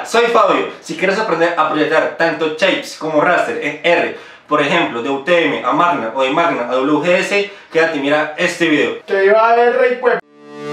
soy Fabio. Si quieres aprender a proyectar tanto shapes como raster en R, por ejemplo, de UTM a Magna o de Magna a WGS, quédate y mira este video. Que iba a R y pues.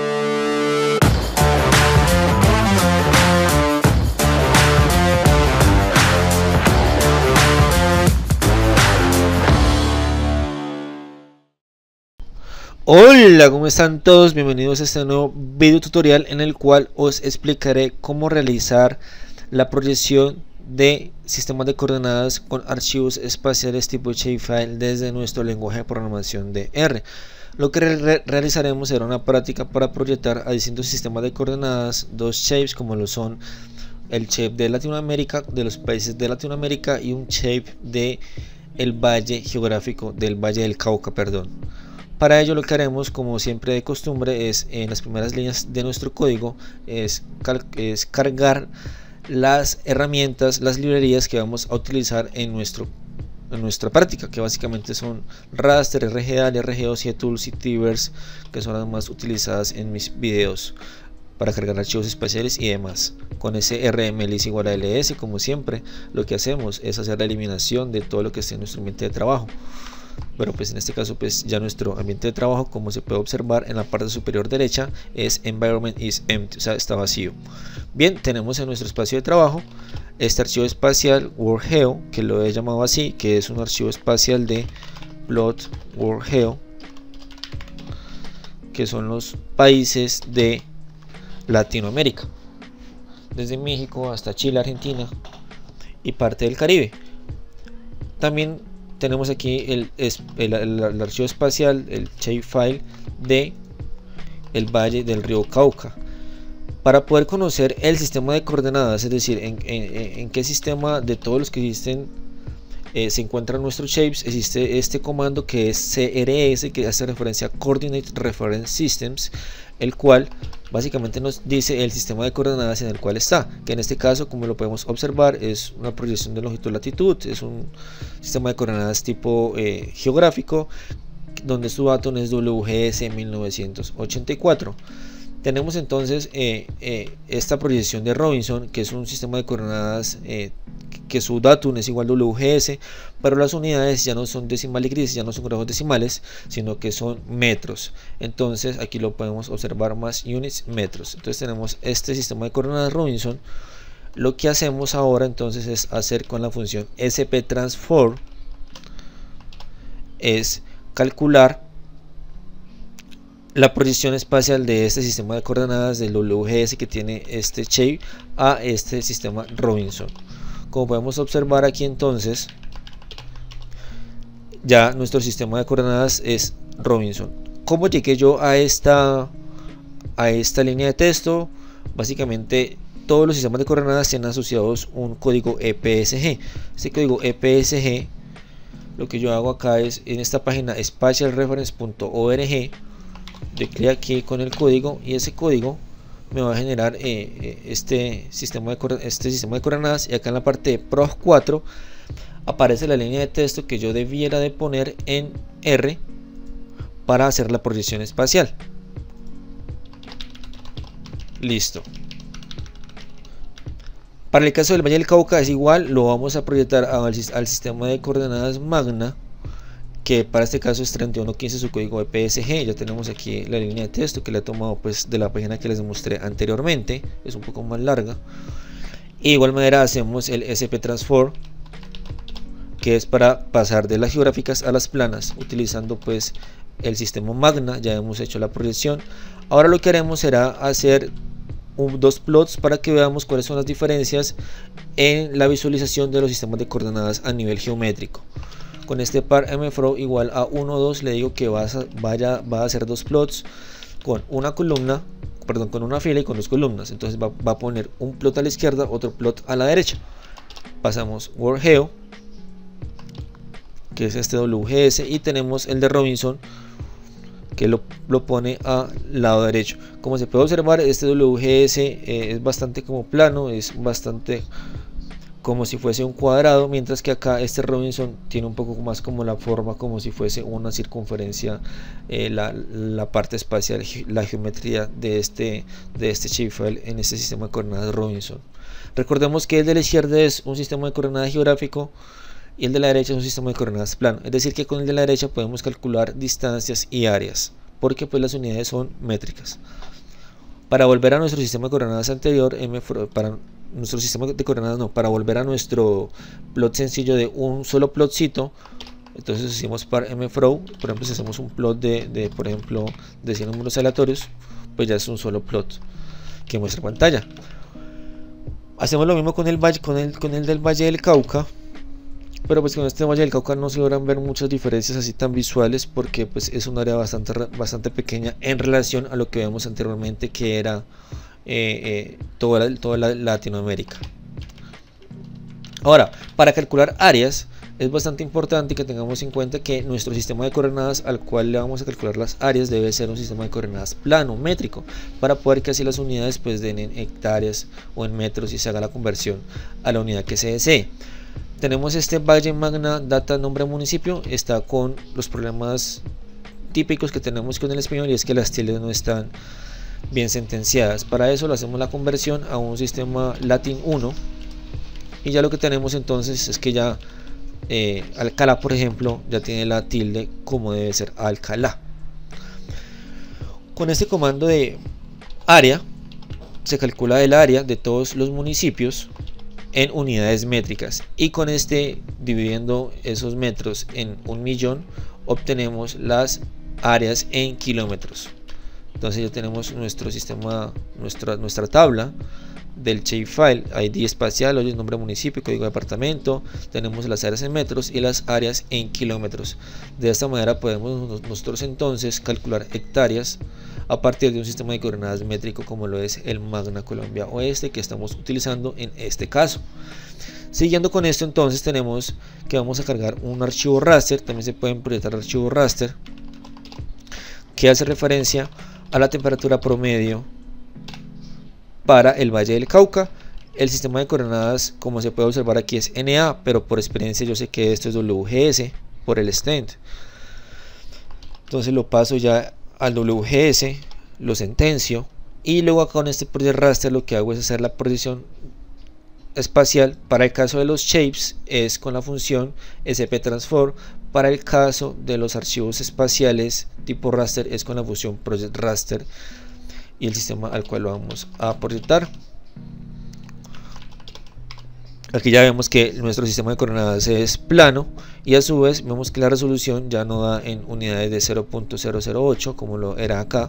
Hola, ¿cómo están todos? Bienvenidos a este nuevo video tutorial en el cual os explicaré cómo realizar la proyección de sistemas de coordenadas con archivos espaciales tipo shapefile desde nuestro lenguaje de programación de R. Lo que realizaremos será una práctica para proyectar a distintos sistemas de coordenadas dos shapes, como lo son el shape de Latinoamérica, de los países de Latinoamérica, y un shape de el valle geográfico del Valle del Cauca, perdón. Para ello lo que haremos, como siempre de costumbre, es en las primeras líneas de nuestro código es cargar las herramientas, las librerías que vamos a utilizar en nuestra práctica, que básicamente son Raster, RGDal, RG2, Tools y Tvers, que son las más utilizadas en mis videos para cargar archivos espaciales y demás. Con ese RML es igual a ls, como siempre, lo que hacemos es hacer la eliminación de todo lo que esté en nuestro ambiente de trabajo. Pero pues en este caso pues ya nuestro ambiente de trabajo, como se puede observar en la parte superior derecha, es environment is empty, o sea, está vacío. Bien, tenemos en nuestro espacio de trabajo este archivo espacial WorldGeo, que lo he llamado así, que es un archivo espacial de plot WorldGeo, que son los países de Latinoamérica, desde México hasta Chile, Argentina y parte del Caribe. También tenemos aquí el archivo espacial, el shapefile de el Valle del Río Cauca. Para poder conocer el sistema de coordenadas, es decir, en qué sistema de todos los que existen se encuentran nuestros shapes, existe este comando que es CRS, que hace referencia a Coordinate Reference Systems, el cual básicamente nos dice el sistema de coordenadas en el cual está, que en este caso, como lo podemos observar, es una proyección de longitud-latitud, es un sistema de coordenadas tipo geográfico, donde su datum es WGS 1984. Tenemos entonces esta proyección de Robinson, que es un sistema de coordenadas que su datum es igual a WGS, pero las unidades ya no son decimales grises, ya no son grafos decimales, sino que son metros. Entonces aquí lo podemos observar, más units, metros. Entonces tenemos este sistema de coordenadas Robinson. Lo que hacemos ahora entonces es hacer con la función sptransform, es calcular la proyección espacial de este sistema de coordenadas del WGS que tiene este shape a este sistema Robinson. Como podemos observar aquí, entonces ya nuestro sistema de coordenadas es Robinson. ¿Cómo llegué yo a esta línea de texto? Básicamente todos los sistemas de coordenadas tienen asociados un código EPSG. Este código EPSG, lo que yo hago acá es en esta página spatialreference.org, doy clic aquí con el código y ese código me va a generar este sistema de coordenadas, y acá en la parte de PROG 4 aparece la línea de texto que yo debiera de poner en R para hacer la proyección espacial. Listo. Para el caso del Valle del Cauca es igual, lo vamos a proyectar al sistema de coordenadas Magna, que para este caso es 3115 su código EPSG. Ya tenemos aquí la línea de texto que le he tomado pues de la página que les mostré anteriormente, es un poco más larga. Y de igual manera hacemos el sptransform, que es para pasar de las geográficas a las planas utilizando pues el sistema Magna. Ya hemos hecho la proyección. Ahora lo que haremos será hacer dos plots para que veamos cuáles son las diferencias en la visualización de los sistemas de coordenadas a nivel geométrico. Con este par mfrow igual a 1, 2, le digo que va a hacer dos plots con una columna, perdón, con una fila y con dos columnas. Entonces va a poner un plot a la izquierda, otro plot a la derecha. Pasamos WorldGeo, que es este WGS, y tenemos el de Robinson, que lo pone al lado derecho. Como se puede observar, este WGS es bastante como plano, es bastante como si fuese un cuadrado, mientras que acá este Robinson tiene un poco más como la forma como si fuese una circunferencia, la parte espacial, la geometría de este shapefile en este sistema de coordenadas Robinson. Recordemos que el de la izquierda es un sistema de coordenadas geográfico y el de la derecha es un sistema de coordenadas plano, es decir que con el de la derecha podemos calcular distancias y áreas, porque pues las unidades son métricas. Para volver a nuestro sistema de coordenadas anterior, para nuestro sistema de coordenadas no, para volver a nuestro plot sencillo de un solo plotcito, entonces hicimos par mfrow. Por ejemplo, si hacemos un plot por ejemplo de 100 números aleatorios, pues ya es un solo plot que muestra pantalla. Hacemos lo mismo con el del Valle del Cauca, pero pues con este Valle del Cauca no se logran ver muchas diferencias así tan visuales, porque pues es un área bastante pequeña en relación a lo que vemos anteriormente, que era toda la Latinoamérica. Ahora, para calcular áreas es bastante importante que tengamos en cuenta que nuestro sistema de coordenadas al cual le vamos a calcular las áreas debe ser un sistema de coordenadas plano, métrico, para poder que así las unidades pues den en hectáreas o en metros y se haga la conversión a la unidad que se desee. Tenemos este Valle Magna data nombre municipio, está con los problemas típicos que tenemos con el español, y es que las tildes no están bien sentenciadas. Para eso lo hacemos la conversión a un sistema Latin 1 y ya lo que tenemos entonces es que ya Alcalá, por ejemplo, ya tiene la tilde como debe ser Alcalá. Con este comando de área se calcula el área de todos los municipios en unidades métricas, y con este, dividiendo esos metros en 1.000.000, obtenemos las áreas en kilómetros. Entonces ya tenemos nuestro sistema, nuestra tabla del shapefile, ID espacial, hoy nombre municipio, código de departamento, tenemos las áreas en metros y las áreas en kilómetros. De esta manera podemos nosotros entonces calcular hectáreas a partir de un sistema de coordenadas métrico como lo es el Magna Colombia Oeste, que estamos utilizando en este caso. Siguiendo con esto, entonces tenemos que vamos a cargar un archivo raster. También se pueden proyectar archivos raster que hace referencia a la temperatura promedio para el Valle del Cauca. El sistema de coordenadas, como se puede observar aquí, es NA, pero por experiencia yo sé que esto es WGS por el extend. Entonces lo paso ya al WGS, lo sentencio, y luego con este project raster lo que hago es hacer la proyección espacial. Para el caso de los shapes es con la función sptransform, para el caso de los archivos espaciales tipo raster es con la función project raster y el sistema al cual lo vamos a proyectar. Aquí ya vemos que nuestro sistema de coordenadas es plano, y a su vez vemos que la resolución ya no da en unidades de 0.008 como lo era acá,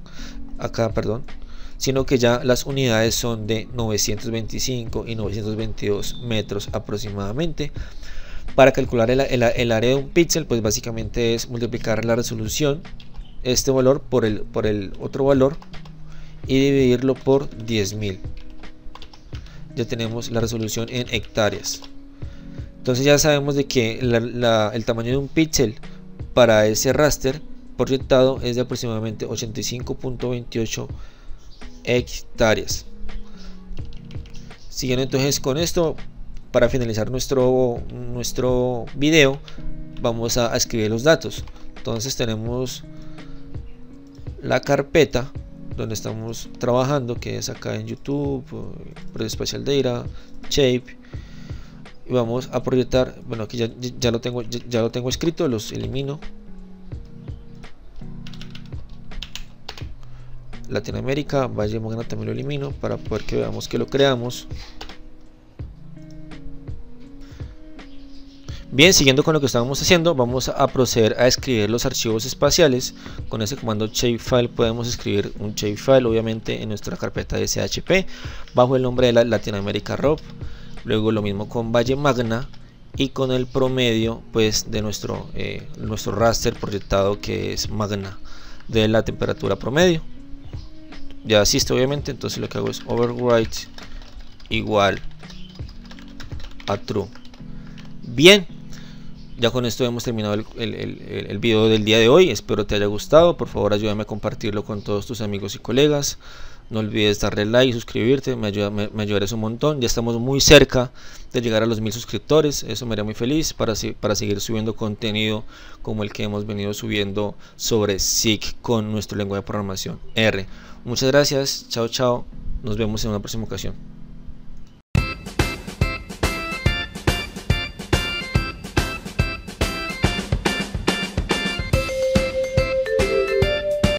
sino que ya las unidades son de 925 y 922 metros aproximadamente. Para calcular el área de un píxel, pues básicamente es multiplicar la resolución, este valor por el otro valor, y dividirlo por 10.000. Ya tenemos la resolución en hectáreas. Entonces ya sabemos de que el tamaño de un píxel para ese raster proyectado es de aproximadamente 85.28 hectáreas. Siguiendo entonces con esto, para finalizar nuestro video, vamos a escribir los datos. Entonces tenemos la carpeta donde estamos trabajando, que es acá en YouTube, Project Spatial Data, Shape, y vamos a proyectar. Bueno, aquí ya lo tengo escrito, los elimino. Latinoamérica, Valle Magna también lo elimino para poder que veamos que lo creamos. Bien, siguiendo con lo que estábamos haciendo, vamos a proceder a escribir los archivos espaciales. Con ese comando shapefile podemos escribir un shapefile, obviamente en nuestra carpeta de SHP, bajo el nombre de la Latinoamérica ROP. Luego lo mismo con Valle Magna, y con el promedio pues de nuestro raster proyectado, que es Magna, de la temperatura promedio. Ya existe obviamente, entonces lo que hago es overwrite igual a true. Bien, Ya con esto hemos terminado el video del día de hoy. Espero te haya gustado. Por favor, ayúdame a compartirlo con todos tus amigos y colegas. No olvides darle like y suscribirte, me ayudarás un montón. Ya estamos muy cerca de llegar a los 1000 suscriptores. Eso me haría muy feliz para seguir subiendo contenido como el que hemos venido subiendo sobre SIG con nuestro lenguaje de programación R. Muchas gracias. Chao, chao. Nos vemos en una próxima ocasión.